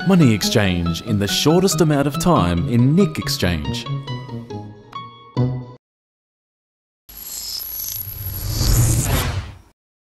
Money exchange in the shortest amount of time in Nick Exchange.